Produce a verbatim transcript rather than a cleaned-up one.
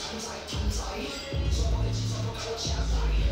在同在，说我的计算都看我现在。